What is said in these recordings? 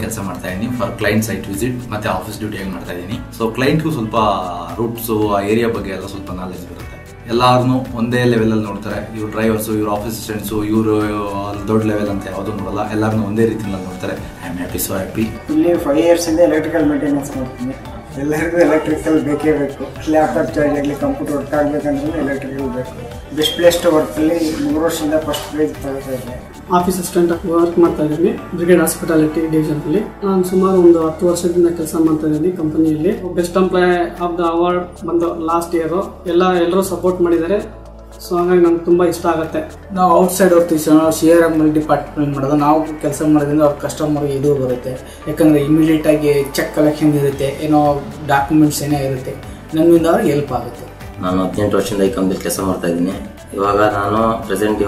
ಕೆಲಸ ಮಾಡ್ತಾ ಇದ್ದೀನಿ ಫಾರ್ ಕ್ಲೈಂಟ್ ಸೈಟ್ ವಿಸಿಟ್ ಮತ್ತೆ ಆಫೀಸ್ ಡ್ಯೂಟಿಯಾಗಿ ಮಾಡ್ತಾ ಇದ್ದೀನಿ. ಸೊ ಕ್ಲೈಂಟ್ಗೂ ಸ್ವಲ್ಪ ರೂಟ್ಸು ಆ ಏರಿಯಾ ಬಗ್ಗೆ ಎಲ್ಲ ಸ್ವಲ್ಪ ನಾಲೆಜ್ ಬರುತ್ತೆ. ಎಲ್ಲಾರನ್ನೂ ಒಂದೇ ಲೆವೆಲಲ್ಲಿ ನೋಡ್ತಾರೆ. ಇವ್ರು ಡ್ರೈವರ್ಸು, ಇವ್ರು ಆಫೀಸ್ ಅಸಿಸ್ಟೆಂಟ್ಸು, ಇವರು ದೊಡ್ಡ ಲೆವೆಲ್ ಅಂತ ಯಾವುದೂ ನೋಡಲ್ಲ. ಎಲ್ಲರನ್ನೂ ಒಂದೇ ರೀತಿಯಲ್ಲಿ ನೋಡ್ತಾರೆ. I am happy, so happy. ಇಲ್ಲಿ 5 years ಇಂದ ಎಲೆಕ್ಟ್ರಿಕಲ್ ಮೇಂಟೆನೆನ್ಸ್ ಮಾಡ್ತೀನಿ. ಎಲ್ಲರಿಗೂ ಎಲೆಕ್ಟ್ರಿಕಲ್ ಬೇಕೇ ಬೇಕು. ಲ್ಯಾಪ್ಟಾಪ್ ಚಾರ್ಜ್ ಆಗಲಿ, ಕಂಪ್ಯೂಟರ್ ವರ್ಕ್ ಆಗಬೇಕಂದ್ರೆ ಎಲೆಕ್ಟ್ರಿಕಲ್ ಬೇಕು. ಬೆಸ್ಟ್ ಪ್ಲೇಸ್ ಟು ವರ್ಕಲ್ಲಿ 3 ವರ್ಷದಿಂದ ಫಸ್ಟ್ ಪ್ರೈಸ್ ತಗೋತಾ ಇದ್ದೆ. ಆಫೀಸ್ ಅಸಿಸ್ಟೆಂಟ್ ವರ್ಕ್ ಮಾಡ್ತಾ ಇದ್ದೀನಿ ಬ್ರಿಗೇಡ್ ಹಾಸ್ಪಿಟಾಲಿಟಿ ಡಿವಿಷನಲ್ಲಿ. ನಾನು ಸುಮಾರು ಒಂದು 10 ವರ್ಷದಿಂದ ಕೆಲಸ ಮಾಡ್ತಾ ಇದ್ದೀನಿ ಕಂಪನಿಯಲ್ಲಿ. Best employee of the award ಬಂದು ಲಾಸ್ಟ್ ಇಯರು. ಎಲ್ಲರೂ ಸಪೋರ್ಟ್ ಮಾಡಿದ್ದಾರೆ. ಸೊ ಹಾಗಾಗಿ ನಂಗೆ ತುಂಬ ಇಷ್ಟ ಆಗುತ್ತೆ. ನಾವು ಔಟ್ಸೈಡ್ ಹೋಗ್ತೀವಿ ಸರ್, ನಾವು CRM ಡಿಪಾರ್ಟ್ಮೆಂಟ್ ಮಾಡೋದು. ನಾವು ಕೆಲಸ ಮಾಡೋದ್ರಿಂದ ಅವ್ರ ಕಸ್ಟಮರ್ ಇದು ಬರುತ್ತೆ. ಯಾಕಂದರೆ ಇಮಿಡಿಯೇಟಾಗಿ ಚೆಕ್ ಕಲೆಕ್ಷನ್ ಇರುತ್ತೆ, ಏನೋ ಡಾಕ್ಯುಮೆಂಟ್ಸ್ ಏನೇ ಇರುತ್ತೆ, ನಮ್ಮಿಂದ ಅವ್ರಿಗೆ ಹೆಲ್ಪ್ ಆಗುತ್ತೆ. ನಾನು 18 ವರ್ಷದಿಂದ ಈ ಕಂಪ್ನಿಲಿ ಕೆಲಸ ಮಾಡ್ತಾ ಇದ್ದೀನಿ. ಇವಾಗ ನಾನು ಪ್ರೆಸೆಂಟ್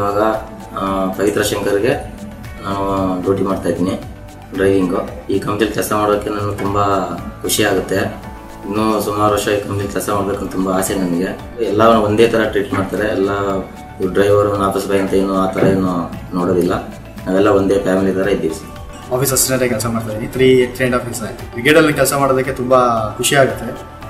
ಪವಿತ್ರ ಶಂಕರ್ಗೆ ನಾನು ಡ್ಯೂಟಿ ಮಾಡ್ತಾ ಇದ್ದೀನಿ, ಡ್ರೈವಿಂಗು. ಈ ಕಂಪ್ನಿಲಿ ಕೆಲಸ ಮಾಡೋಕ್ಕೆ ನನಗೆ ತುಂಬ ಖುಷಿ ಆಗುತ್ತೆ. ಇನ್ನೂ ಸುಮಾರು ವರ್ಷ ಈ ಕಂಪ್ನಿಲಿ ಕೆಲಸ ಮಾಡಬೇಕಂತ ತುಂಬ ಆಸೆ ನನಗೆ. ಎಲ್ಲ ಒಂದೇ ಥರ ಟ್ರೀಟ್ ಮಾಡ್ತಾರೆ. ಎಲ್ಲ ಡ್ರೈವರು ಆಫೀಸ್ ಬಾಯ್ ಅಂತ ಏನು ಆ ಥರ ಏನು ನೋಡೋದಿಲ್ಲ. ನಾವೆಲ್ಲ ಒಂದೇ ಫ್ಯಾಮಿಲಿ ಥರ ಇದ್ದೀವಿ. ಆಫೀಸ್ ಅಸಿಸ್ಟೆಂಟ್ ಆಗಿ ಕೆಲಸ ಮಾಡ್ತಾ ಇದ್ದೀನಿ. 3 and a half years ಆಯಿತು. ಬ್ರಿಗೇಡಲ್ಲಿ ಕೆಲಸ ಮಾಡೋದಕ್ಕೆ ತುಂಬ ಖುಷಿ ಆಗುತ್ತೆ.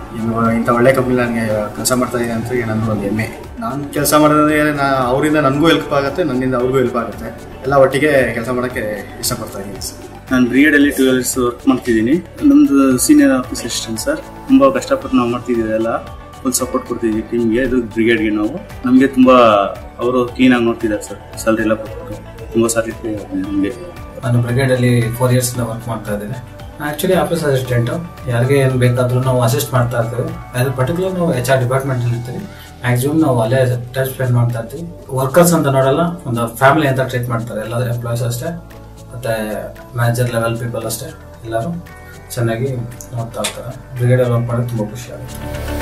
ಇಂಥ ಒಳ್ಳೆ ಕಂಪ್ನಿ ನನಗೆ ಕೆಲಸ ಮಾಡ್ತಾ ಇದ್ದೀನಿ ಅಂತ ನನಗೂ ಒಂದು ಹೆಮ್ಮೆ. ನಾನು ಕೆಲಸ ಮಾಡೋದ್ರೆ ಅವರಿಂದ ನನಗೂ ಹೆಲ್ಪ್ ಆಗುತ್ತೆ, ನನ್ನಿಂದ ಅವ್ರಿಗೂ ಹೆಲ್ಪ್ ಆಗುತ್ತೆ. ಎಲ್ಲ ಒಟ್ಟಿಗೆ ಕೆಲಸ ಮಾಡೋಕ್ಕೆ ಇಷ್ಟಪಡ್ತಾ ಇದ್ದೀನಿ ಸರ್. ನಾನು ಬ್ರಿಗೇಡಲ್ಲಿ 2 years ವರ್ಕ್ ಮಾಡ್ತಿದ್ದೀನಿ. ನಮ್ಮದು ಸೀನಿಯರ್ ಆಫೀಸ್ ಅಸಿಸ್ಟೆಂಟ್ ಸರ್. ತುಂಬ ಕಷ್ಟಪಟ್ಟು ನಾವು ಮಾಡ್ತಿದ್ದೀವಿ. ಎಲ್ಲ ಫುಲ್ ಸಪೋರ್ಟ್ ಕೊಡ್ತಿದ್ದೀವಿ ಟೀಮ್ಗೆ, ಇದು ಬ್ರಿಗೇಡ್ಗೆ. ನಾವು ನಮಗೆ ತುಂಬ ಅವರು ಕ್ಲೀನಾಗಿ ನೋಡ್ತಿದ್ದಾರೆ ಸರ್. ಸ್ಯಾಲ್ರಿ ಎಲ್ಲ ಕೊಟ್ಬಿಟ್ಟು ತುಂಬ ಸ್ಯಾಟಿಸ್ಫೈ ನಮಗೆ. ನಾನು ಬ್ರಿಗೇಡಲ್ಲಿ 4 years ವರ್ಕ್ ಮಾಡ್ತಾ ಇದ್ದೀನಿ. Actually office assistant. ಯಾರಿಗೆ ಏನು ಬೇಕಾದರೂ ನಾವು ಅಸಿಸ್ಟ್ ಮಾಡ್ತಾ ಇರ್ತೀವಿ. ಅದು ಪರ್ಟಿಕ್ಯುಲರ್ ನಾವು HR ಡಿಪಾರ್ಟ್ಮೆಂಟಲ್ಲಿ ಇರ್ತೀವಿ. ಮ್ಯಾಕ್ಸಿಮಮ್ ನಾವು ಅಲ್ಲೇ ಟೈಮ್ ಸ್ಪೆಂಡ್ ಮಾಡ್ತಾ ಇರ್ತೀವಿ. ವರ್ಕರ್ಸ್ ಅಂತ ನೋಡಲ್ಲ, ಒಂದು ಫ್ಯಾಮಿಲಿ ಅಂತ ಟ್ರೀಟ್ ಮಾಡ್ತಾರೆ. ಎಲ್ಲ ಎಂಪ್ಲಾಯೀಸ್ ಅಷ್ಟೇ, ಮತ್ತು ಮ್ಯಾನೇಜರ್ ಲೆವೆಲ್ ಪೀಪಲ್ ಅಷ್ಟೇ. ಎಲ್ಲರೂ ಚೆನ್ನಾಗಿ ನೋಡ್ತಾ ಇರ್ತಾರೆ. ಬ್ರಿಗೇಡಲ್ಲಿ ವರ್ಕ್ ಮಾಡೋದು ತುಂಬ ಖುಷಿ ಆಗುತ್ತೆ.